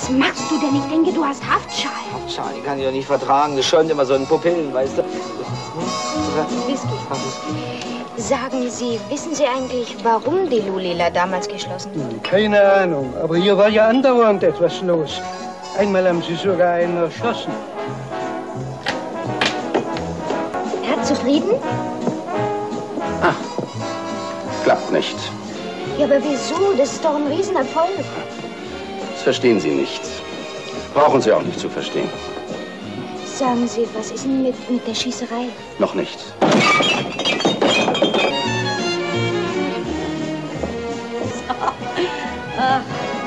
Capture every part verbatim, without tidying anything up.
Was machst du denn? Ich denke, du hast Haftschal. Haftschal, die kann ich doch nicht vertragen. Das schäumt immer so in Pupillen, weißt du? Hm? Whisky. Ach, Whisky. Sagen Sie, wissen Sie eigentlich, warum die Lulila damals geschlossen wurde? Keine Ahnung, aber hier war ja andauernd etwas los. Einmal haben sie sogar einen erschossen. Herr, zufrieden? Ah, klappt nicht. Ja, aber wieso? Das ist doch ein Riesenerfolg. Das verstehen Sie nicht. Brauchen Sie auch nicht zu verstehen. Sagen Sie, was ist denn mit, mit der Schießerei? Noch nicht. Ach.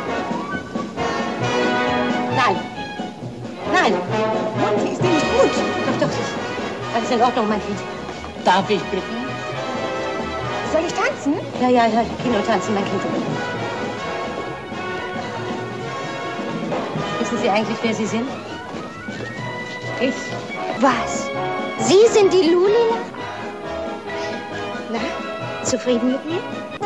Nein. Nein. Und ist dir nicht gut? Doch, doch. Alles in Ordnung, mein Kind. Darf ich bitten? Soll ich tanzen? Ja, ja, ja. Kino tanzen, mein Kind. Wissen Sie eigentlich, wer Sie sind? Ich. Was? Sie sind die Lulila? Na, zufrieden mit mir?